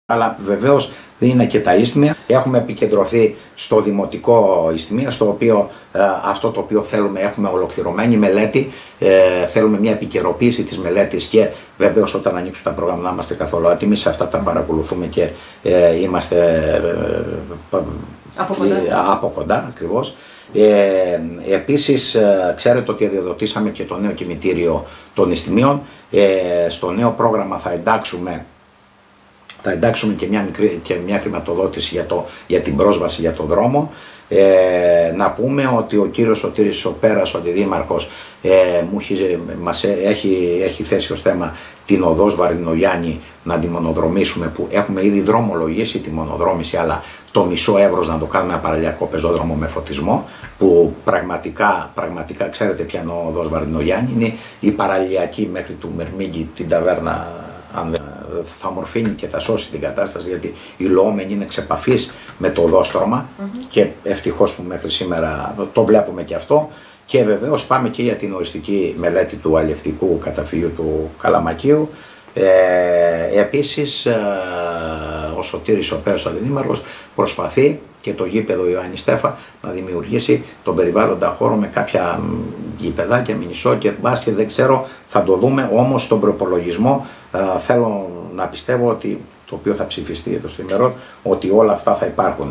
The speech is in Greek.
Αλλά βεβαίως δεν είναι και τα ίσθμια. Έχουμε επικεντρωθεί στο δημοτικό ίσθμια, στο οποίο αυτό το οποίο θέλουμε, έχουμε ολοκληρωμένη μελέτη, θέλουμε μια επικαιροποίηση της μελέτης και βεβαίως όταν ανοίξουν τα πρόγραμματα να είμαστε καθόλου έτοιμοι. Σε αυτά τα παρακολουθούμε και είμαστε από κοντά ακριβώς. Επίσης, ξέρετε ότι διαδοτήσαμε και το νέο κημητήριο των ισθμίων. Στο νέο πρόγραμμα θα εντάξουμε και μια χρηματοδότηση για την πρόσβαση για το δρόμο. Να πούμε ότι ο κύριος Σωτήρης ο Πέρας, ο αντιδήμαρχος, μας έχει θέσει ως θέμα την οδός Βαρδινογιάννη να τη μονοδρομήσουμε, που έχουμε ήδη δρομολογήσει τη μονοδρόμηση, αλλά το μισό εύρος να το κάνουμε ένα παραλιακό πεζόδρομο με φωτισμό, που πραγματικά ξέρετε ποια είναι ο οδός Βαρδινογιάννη, είναι η παραλιακή μέχρι του Μερμήγκη, την ταβέρνα, αν θα μορφύνει και θα σώσει την κατάσταση, γιατί οι λοόμενοι είναι εξεπαφής με το οδόστρωμα και ευτυχώς που μέχρι σήμερα το βλέπουμε και αυτό. Και βεβαίως πάμε και για την οριστική μελέτη του αλλιευτικού καταφυγίου του Καλαμακίου. Επίσης ο Σωτήρης ο Πέρας, ο αντιδήμαρχος, προσπαθεί και το γήπεδο Ιωάννη Στέφα να δημιουργήσει τον περιβάλλοντα χώρο με κάποια γηπεδάκια, μινισόκερ, μπάσκετ, δεν ξέρω, θα το δούμε, όμως στον προπολογισμό θέλω να πιστεύω ότι, το οποίο θα ψηφιστεί εδώ στο ημερό, ότι όλα αυτά θα υπάρχουν.